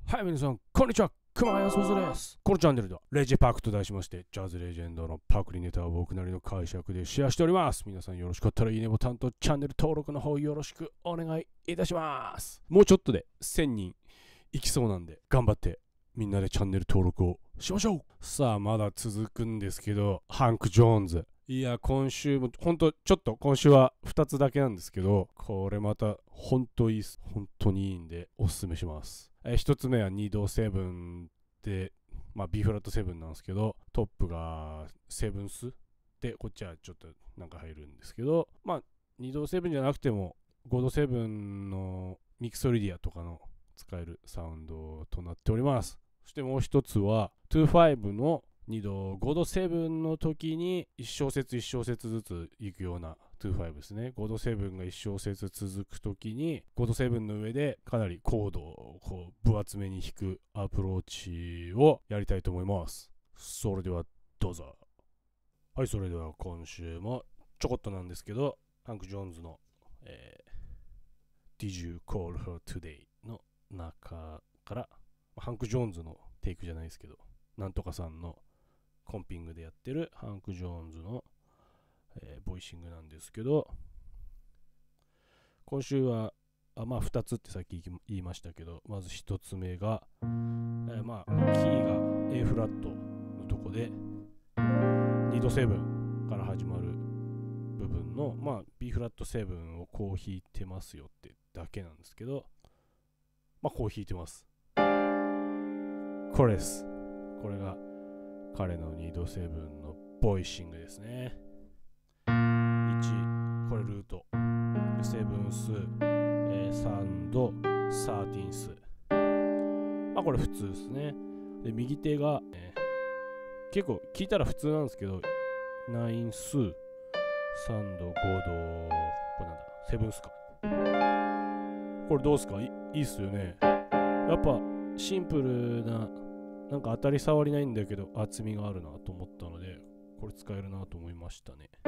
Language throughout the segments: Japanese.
はい、皆さん、こんにちは。熊谷壮です。このチャンネルでは、レジェパークと題しまして、ジャズレジェンドのパクリネタを僕なりの解釈でシェアしております。皆さんよろしかったらいいねボタンとチャンネル登録の方よろしくお願いいたします。もうちょっとで1000人いきそうなんで、頑張ってみんなでチャンネル登録をしましょう。さあ、まだ続くんですけど、ハンク・ジョーンズ。いや、今週も、ほんと、ちょっと今週は2つだけなんですけど、これまた、ほんといいっす。本当にいいんで、おすすめします。1つ目は2度セブンで、B フラットセブンなんですけど、トップがセブンスで、こっちはちょっとなんか入るんですけど、2度セブンじゃなくても、5度セブンのミクソリディアとかの使えるサウンドとなっております。そしてもう一つは、25の2度、5度7の時に1小節1小節ずついくような25ですね。5度7が1小節続く時に5度7の上でかなりコードをこう分厚めに弾くアプローチをやりたいと思います。それではどうぞ。はい、それでは今週もちょこっとなんですけど、ハンク・ジョーンズの、Did You Call Her Today の中から、ハンク・ジョーンズのテイクじゃないですけど、なんとかさんのコンピングでやってるハンク・ジョーンズの、ボイシングなんですけど、今週は2つってさっき言いましたけど、まず1つ目が、キーが A フラットのとこで2度7から始まる部分の、B フラット7をこう弾いてますよってだけなんですけど、こう弾いてます。これです。これが彼の2度7のボイシングですね。1、これルート。セブンス、3度、サーティンス。これ普通ですね。で、右手が、結構聞いたら普通なんですけど、ナインス、3度、5度、これなんだ、セブンスか。これどうすか？いいっすよね。やっぱシンプルな、なんか当たり障りないんだけど厚みがあるなと思ったので、これ使えるなと思いましたね。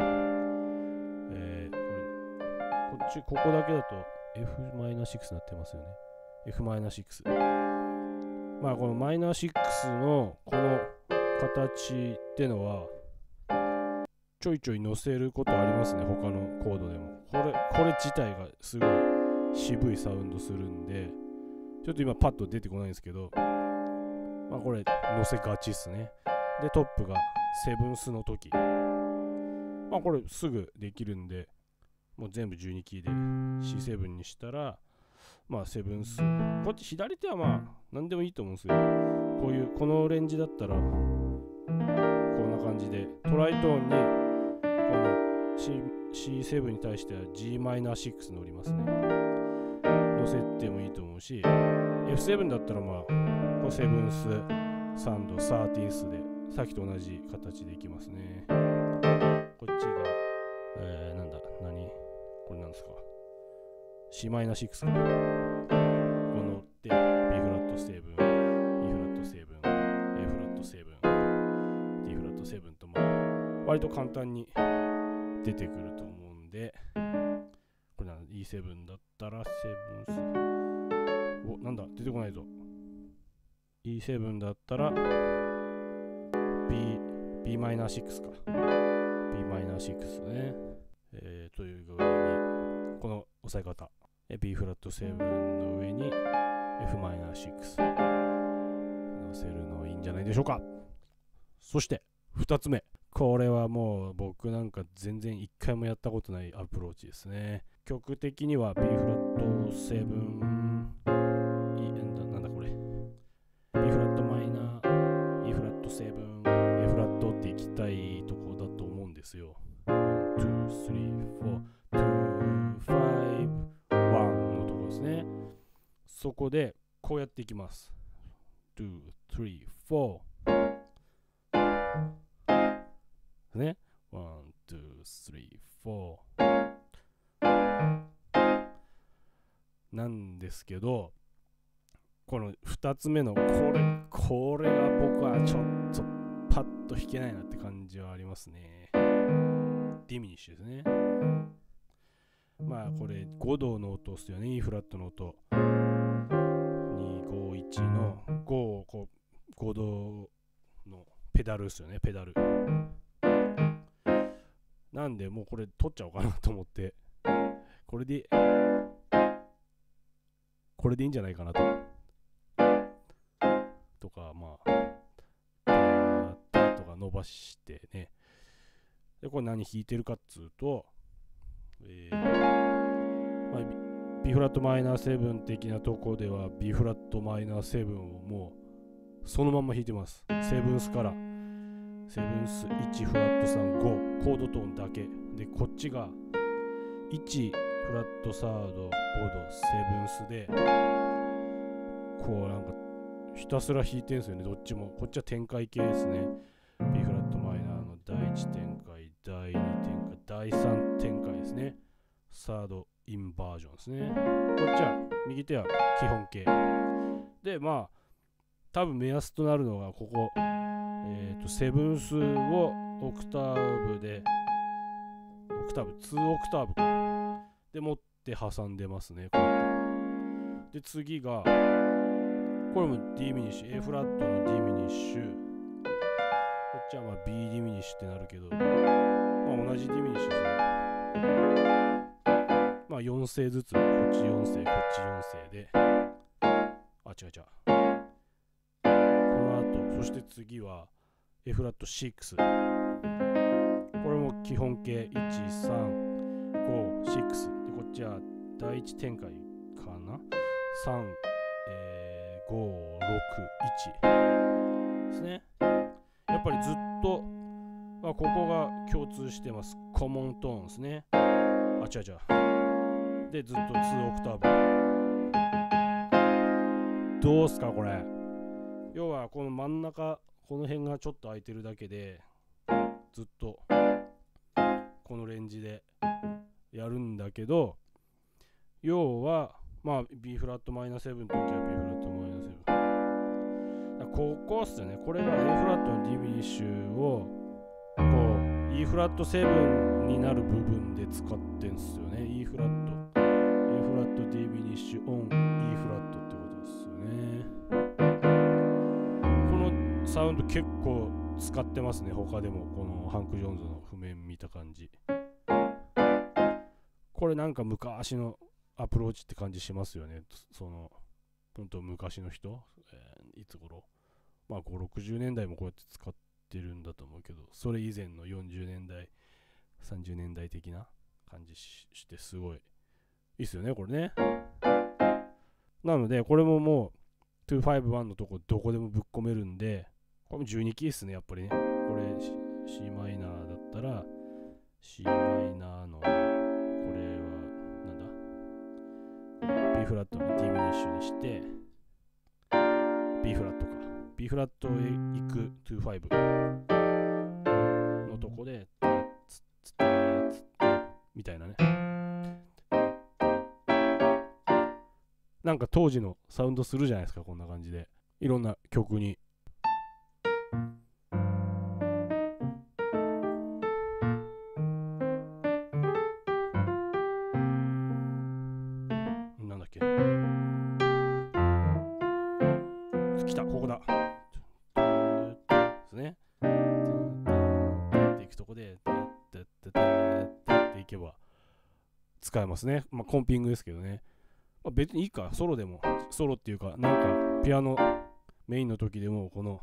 ここだけだと F-6 になってますよね。F-6。このマイナー6のこの形ってのはちょいちょい乗せることありますね、他のコードでも。これ自体がすごい渋いサウンドするんで、ちょっと今パッと出てこないんですけど、これ乗せがちっすね。で、トップがセブンスの時。これすぐできるんで、もう全部12キーで C7 にしたら、セブンス。こっち左手は何でもいいと思うんですよ。このレンジだったら、こんな感じで、トライトーンに、この C7 に対しては G-6 乗りますね。乗せてもいいと思うし、F7 だったらこれセブンス、3度、サーティンスで、さっきと同じ形でいきますね。こっちが、これなんですか？ C-6 か。このって B フラット7、E フラット7、A フラット7、D フラット7と割と簡単に出てくると思うんで、これE7 だったらセブンス、なんだ出てこないぞ。E7 だったら B-6 か。B-6 ね。という具合に、この押さえ方。B フラット7の上に F-6 乗せるのいいんじゃないでしょうか。そして2つ目。これはもう僕なんか全然1回もやったことないアプローチですね。曲的には B フラット7、なんだこれ。B フラットマイナー、E フラット7、A フラットっていきたいとこだと思うんですよ。1、2、3、4、2、5、1のとこですね。そこでこうやっていきます。2、3、4ね。1、2、3、4なんですけど、この2つ目のこれが僕はちょっとパッと弾けないなって感じはありますね。ディミニッシュですね。これ5度の音ですよね。E フラットの音。2、5、 1の5をこう5度のペダルですよね、ペダル。なんでもうこれ取っちゃおうかなと思って、これでいいんじゃないかなとか、まあとか伸ばしてね。でこれ何弾いてるかっつうと、まあ、B フラットマイナー7的なとこでは B フラットマイナー7をもうそのまんま弾いてます。セブンスからセブンス1フラット3 5コードトーンだけで、こっちが1フラットサード5度セブンスでこうなんかひたすら弾いてんすよね、どっちも。こっちは展開系ですね。 B フラットマイナーの第1展開、第2展開、第3展開ですね。サードインバージョンですね。こっちは右手は基本形で、まあ多分目安となるのがここ、セブンスをオクターブで2オクターブかで持って挟んでますね、こうやって。で次がこれもディミニッシュ、 A フラットのディミニッシュ、こっちはまあ B ディミニッシュってなるけど、まあ同じディミニッシュですね。まあ4声ずつ、こっち4声こっち4声で、違うこの後、そして次は A フラット6、これも基本形1、3、5、6で、こっちは第1展開かな、3、5、6、1ですね。やっぱりずっと、ここが共通してます。コモントーンですね。でずっと2オクターブ。どうすかこれ。要はこの真ん中、この辺がちょっと空いてるだけでずっとこのレンジでやるんだけど、要はまあ B フラットマイナー7の時は B フラットマイナー7、ここっすよね。これが A フラットのディミニッシュをこう E フラット7になる部分で使ってんすよね。 E フラット A フラットディミニッシュオン E フラットってことですよね。このサウンド結構使ってますね、他でも。このハンク・ジョーンズの譜面見た感じ、これなんか昔のアプローチって感じしますよね。その本当昔の人、いつ頃、まあ5、60年代もこうやって使ってるんだと思うけど、それ以前の40年代30年代的な感じしてすごいいいっすよねこれね。なのでこれももう251のとこどこでもぶっ込めるんで、これも12キーっすねやっぱりね。これ C マイナーだったら C マイナーのこれはなんだ B フラットのディミニッシュにして、 B フラットか B フラットへ行く25のとこでみたいなね。なんか当時のサウンドするじゃないですか、こんな感じでいろんな曲に。なんだっけ、来た、ここだですね。っていくとこでっていけば使えますね。まあコンピングですけどね。まあ、別にいいか、ソロでも、ソロっていうかなんかピアノメインの時でも、この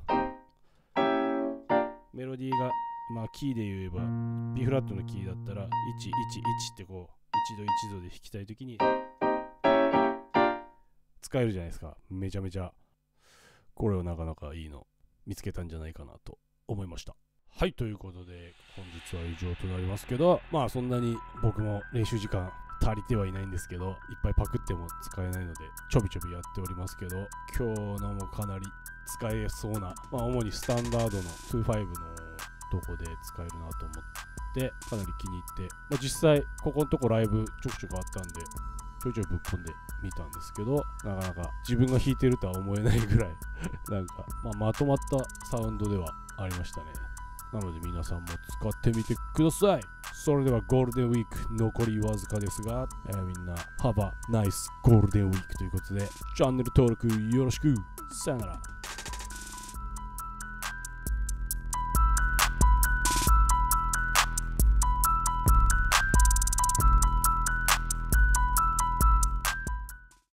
メロディーがまあキーで言えば B フラットのキーだったら111ってこう一度一度で弾きたい時に使えるじゃないですか。めちゃめちゃこれをなかなかいいの見つけたんじゃないかなと思いました。はい、ということで本日は以上となりますけど、まあそんなに僕も練習時間足りてはいないんですけど、いっぱいパクっても使えないのでちょびちょびやっておりますけど、今日のもかなり使えそうな、まあ主にスタンダードの25のとこで使えるなと思ってかなり気に入って、まあ、実際ここのとこライブちょくちょくあったんでちょいちょいぶっ込んでみたんですけど、なかなか自分が弾いてるとは思えないぐらいなんか、まとまったサウンドではありましたね。 なので皆さんも使ってみてください。それではゴールデンウィーク残りわずかですが、みんな Have a nice ゴールデンウィークということでチャンネル登録よろしく。さよなら。